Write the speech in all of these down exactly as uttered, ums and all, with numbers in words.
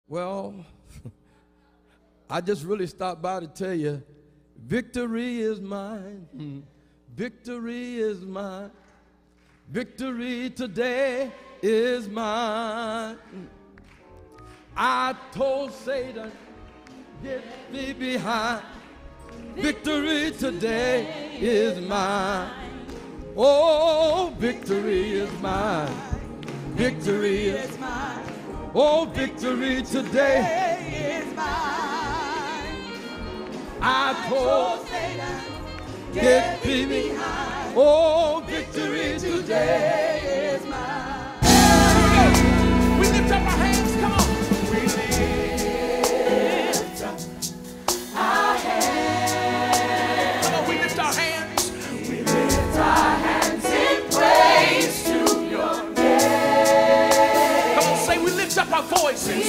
Well, I just really stopped by to tell you, victory is mine. Victory is mine. Victory today is mine. I told Satan, get thee behind. Victory today is mine. Oh, victory is mine. Victory is mine. Oh, victory today is mine. I told Satan, get thee behind. Oh, victory today is mine. We lift up our hands, come on. We lift up our hands. Come on, we lift our hands. We lift our hands in praise to your name. Come on, say we lift up our voices. We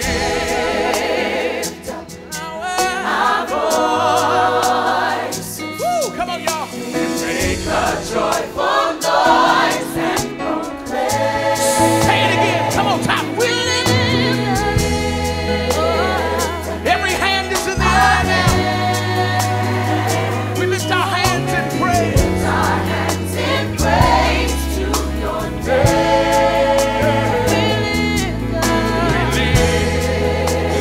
lift up our voices. Woo, come on, y'all. Make a joyful noise and proclaim. Say it again. Come on, top. We lift. Every hand is in the air now. We lift our hands in praise. Lift our hands in praise to your name. We lift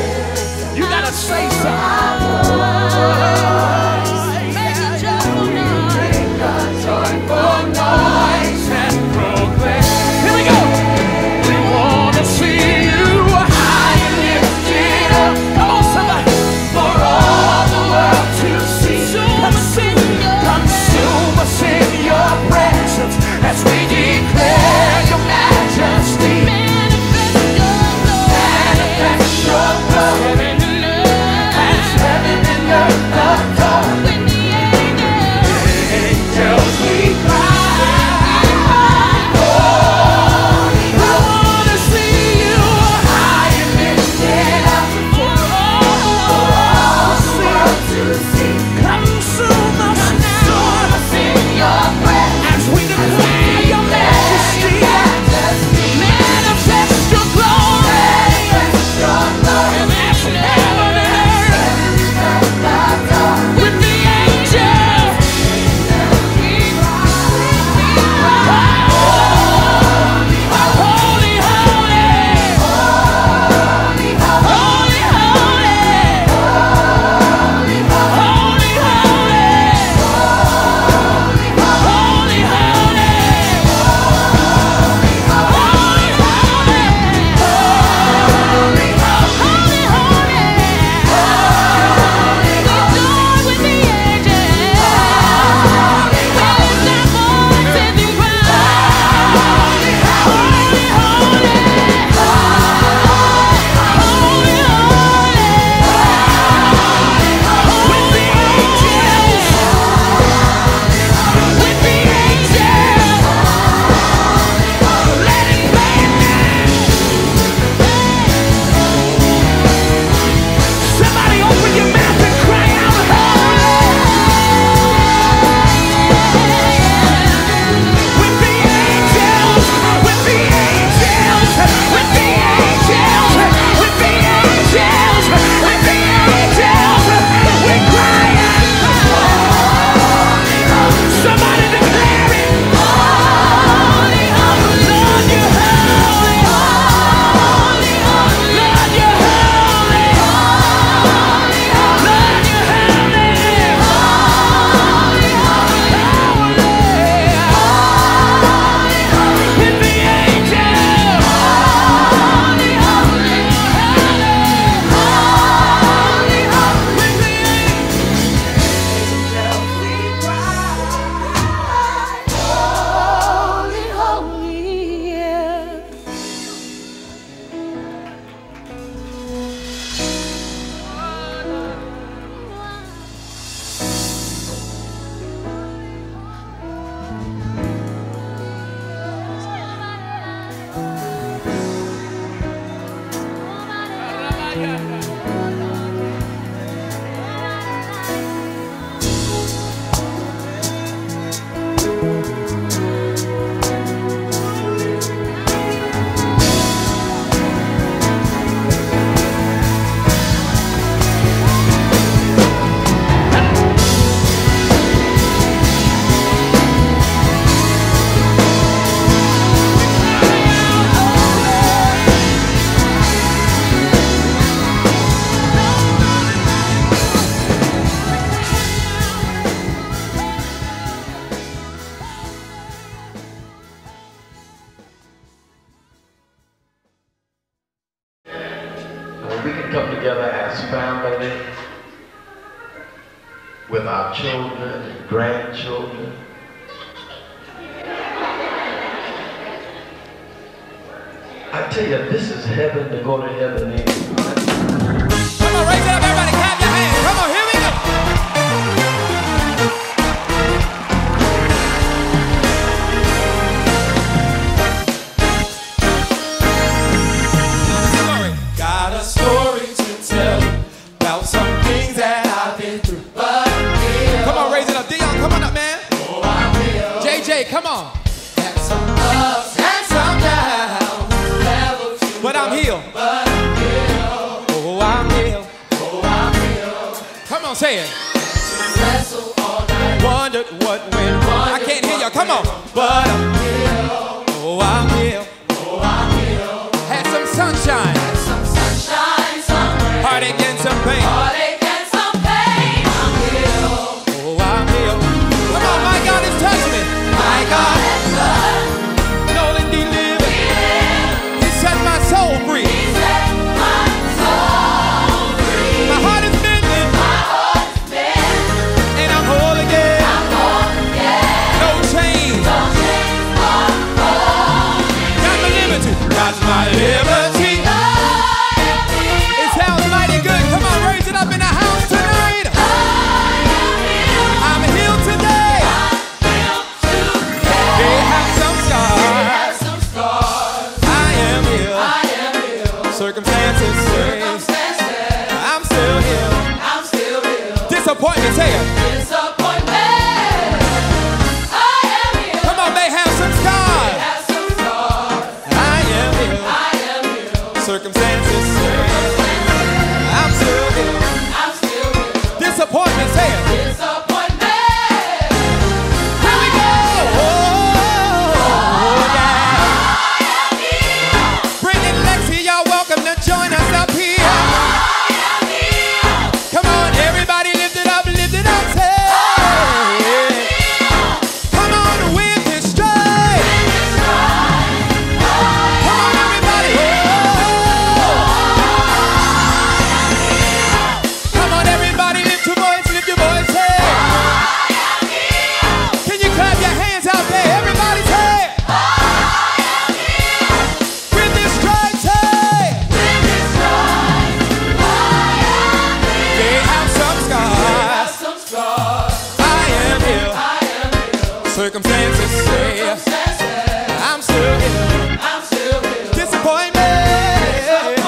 come together as family with our children and grandchildren. I tell you, this is heaven to go to heaven in. Come on, raise it up, everybody, clap your hands. Come on, here we go. Got a story to tell about some things that I've been through. But I come on, raise it up. Dion, come on up, man. Oh, I will. J J, come on. Had some ups and some downs. Level two, but I'm healed. But I'm healed. Oh, I'm healed. Oh, I'm healed. Come on, say it. Wrestle all night. Wondered what went wrong. I can't hear y'all. Come on. But I'm healed. Oh, I'm healed. Oh, I'm healed. Had some sunshine. Heartache and some pain. Heartache and some pain. I'm healed. Oh, I'm healed. Come on, my God has touched me. My God has touched. Know and delivered. He set my soul free. He set my soul free. My heart is mended. My heart is mended. And I'm whole again. I'm whole again. No chains. No chains are holding me. Got my liberty. Got my liberty. Up in the house tonight. I'm healed today. They have some scars. I am healed. Circumstances say I'm still healed. Disappointment, say it. I am healed. Come on, they have some scars. I am healed. Circumstances say I'm still healed. Disappointment, say it. Disappointment. Here we go. Oh, oh, yeah. Bring it, Lexi. Y'all welcome to join us up here. Come on, everybody, lift it up, lift it up, say it. Come on, with this stride. Come on, everybody. Come on, everybody. Lift your voice, lift your voice, say it. Can you clap your hands out there? Everybody say it. With this stride, say it. They have some scars. I am healed. Circumstances say I'm still healed. Disappointment.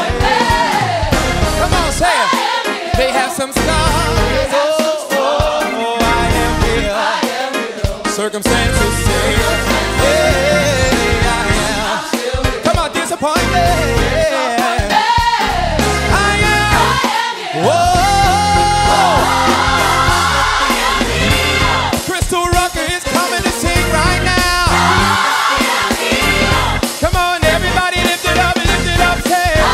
Come on, say it. They have some scars. Oh, oh, oh, I am healed. Circumstances say, yeah, I am. Come on, disappointment. I am. Whoa. Crystal Rucker is coming to sing right now. Come on, everybody, lift it up, lift it up, say it.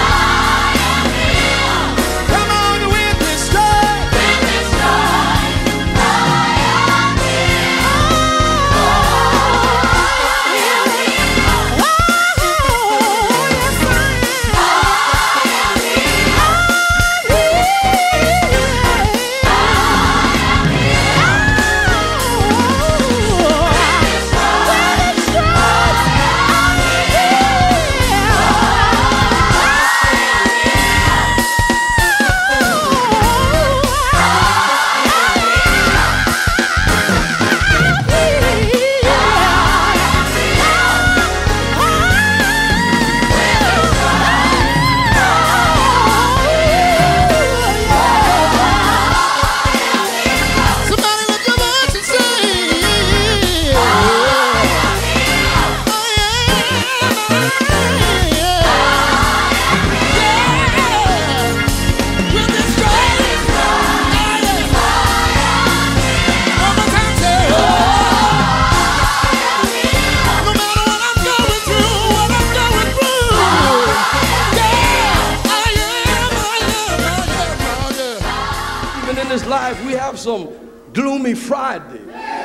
this life, we have some gloomy Fridays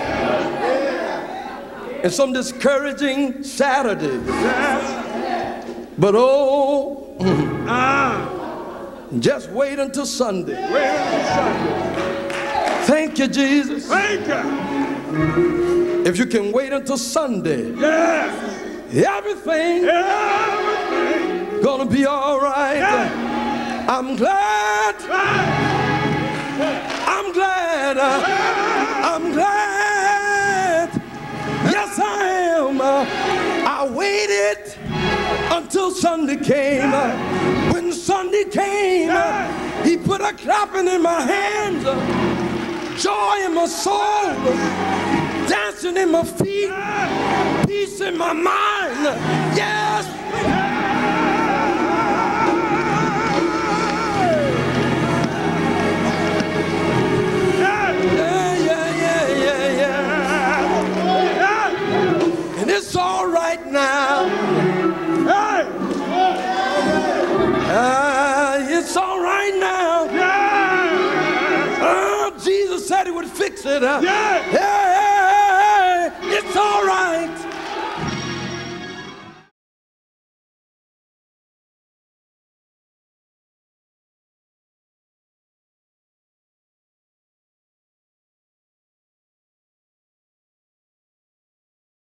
and some discouraging Saturdays. But oh, Just wait until Sunday. Wait until Sunday. Thank you, Jesus. Thank you. If you can wait until Sunday, Yes. everything Everything. gonna be all right. Yes. I'm glad. I'm glad. I'm glad. Yes, I am. I waited until Sunday came. When Sunday came, he put a clapping in my hands, joy in my soul, dancing in my feet, peace in my mind. Yes. It's all right now. Hey. Uh, it's all right now. Yeah. Uh, Jesus said he would fix it. Uh, Yeah. yeah.